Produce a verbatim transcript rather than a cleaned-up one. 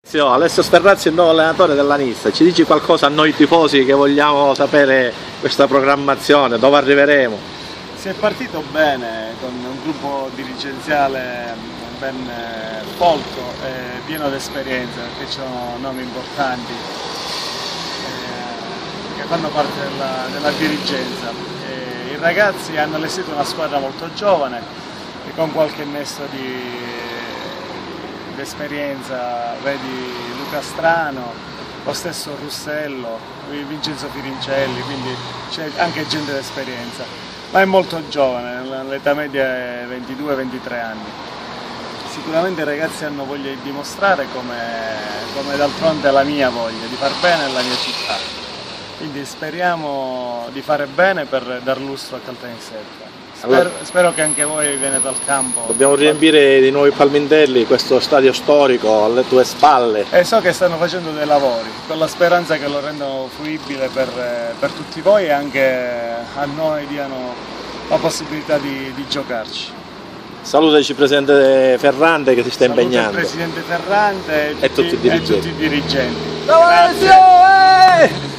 Alessio Sferrazzi è il nuovo allenatore dell'Anissa, ci dici qualcosa a noi tifosi che vogliamo sapere questa programmazione, dove arriveremo? Si è partito bene con un gruppo dirigenziale ben folto e pieno di esperienza, perché ci sono nomi importanti eh, che fanno parte della, della dirigenza. E i ragazzi hanno allestito una squadra molto giovane e con qualche nesso di l'esperienza, vedi Luca Strano, lo stesso Russello, Vincenzo Firincelli, quindi c'è anche gente d'esperienza, ma è molto giovane, l'età media è ventidue ventitré anni. Sicuramente i ragazzi hanno voglia di dimostrare, come, come d'altronde la mia voglia, di far bene alla mia città. Quindi speriamo di fare bene per dar lustro a Caltanissetta. Spero, spero che anche voi venite al campo. Dobbiamo riempire di nuovi palmindelli questo stadio storico alle tue spalle. E so che stanno facendo dei lavori, con la speranza che lo rendano fruibile per, per tutti voi e anche a noi diano la possibilità di, di giocarci. Salutaci il Presidente Ferrante che si sta Saluto impegnando. Il Presidente Ferrante e, e tutti, tutti i dirigenti. E tutti i dirigenti. Grazie.